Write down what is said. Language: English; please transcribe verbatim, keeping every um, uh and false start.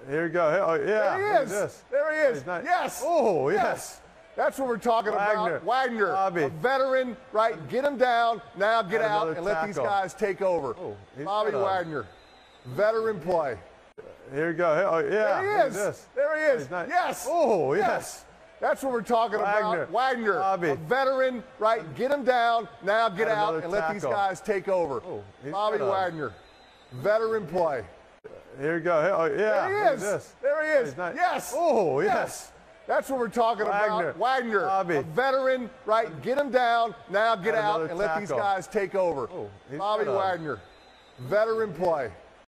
Here we go. Oh, yeah. There he is. There he is. Nice. Yes. Oh, yes. Yes. That's what we're talking Wagner. about. Wagner, Bobby. a veteran, right? Get him down. Now get Got out another and let these tackle. guys take over. Oh, he's Bobby got a- Wagner, veteran play. Here we go. Oh, yeah. There he is. This. There he is. Nice. Yes. Oh, yes. Yes. That's what we're talking Wagner. about. Wagner, Bobby. a veteran, right? Get him down. Now get Got out another and let these tackle. guys take over. Oh, he's Bobby got a- Wagner, veteran play. Here we go. Oh, yeah. There he is. This. There he is. Nice. Yes. Oh, yes. Yes. That's what we're talking Wagner. about. Wagner, Bobby. a veteran, right? Get him down. Now get Got out another and let these tackle. guys take over. Oh, he's Bobby got a- Wagner, veteran play.